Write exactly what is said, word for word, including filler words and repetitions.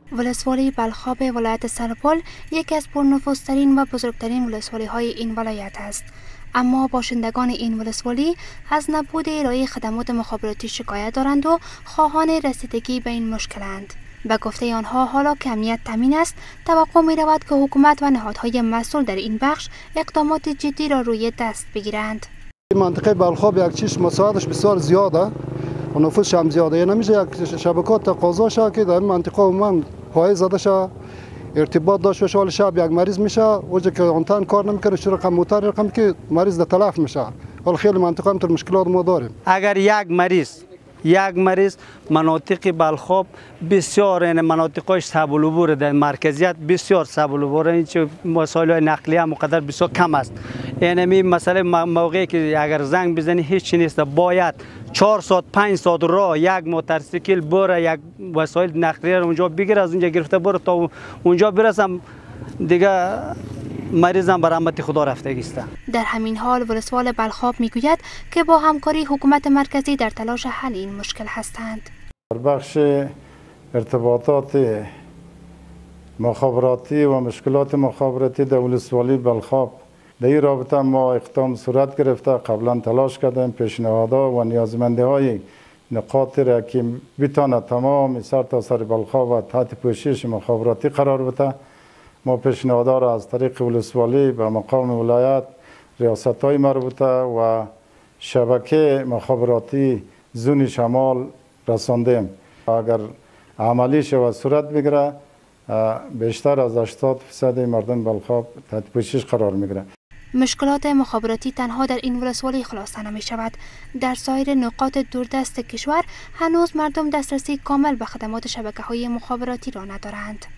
ولسوالی بلخاب ولایت سرپل یکی از پرنفوذترین و بزرگترین ولسوالی های این ولایت است. اما باشندگان این ولسوالی از نبود ارائه خدمات مخابراتی شکایت دارند و خواهان رسیدگی به این مشکلند. به گفته آنها حالا که امنیت تامین است، توقع می رود که حکومت و نهادهای مسئول در این بخش اقدامات جدی را روی دست بگیرند. منطقه بلخاب یک چیز مساعدش بسیار زیاده و نفوذش هم زیاده. نمیشه یک شبکات تقاضا شه که در این منطقه من پای زده شه، ارتباط داشته باشه، حال شب یک مریض میشه وجه که آنتن کار نمیکنه، چرا رقم موتر رقم که مریض در تلف میشه. حالا خیلی منطقه هم مشکلات ما داریم. اگر یک مریض یک مریض مناطق بلخاب بسیار این مناطقش سهل العبور در مرکزیت بسیار سهل العبور، این چه مسائل نقلیه مقدر بسیار کم است. یعنی مسئله موقعی که اگر زنگ بزنی هیچ چیز نیست، باید چهار ساعت پنج ساعت راه یک موتورسیکل بره یک وسایل نقلیه رو اونجا بگیره، از اونجا گرفته بره تا اونجا برسم دیگه مریضم بر رحمت خدا رفتگی است. در همین حال ولسوال بلخاب میگوید که با همکاری حکومت مرکزی در تلاش حل این مشکل هستند. در بخش ارتباطات مخابراتی و مشکلات مخابراتی در ولسوالی بلخاب در این رابطه ما اقدام صورت گرفته. قبلا تلاش کردیم پیشنهادها و نیازمندی های نقاط را که بتانه تمام سر تا سر بلخاب و تحت پوشش مخابراتی قرار بده. ما پیشنهادها را از طریق ولسوالی به مقام ولایت، ریاست های مربوطه و شبکه مخابراتی زون شمال رساندیم. اگر عملی شود صورت بگیره، بیشتر از هشتاد درصد مردم بلخاب تحت پوشش قرار میگیره. مشکلات مخابراتی تنها در این ولسوالی خلاصه نمی شود. در سایر نقاط دوردست کشور هنوز مردم دسترسی کامل به خدمات شبکه های مخابراتی را ندارند.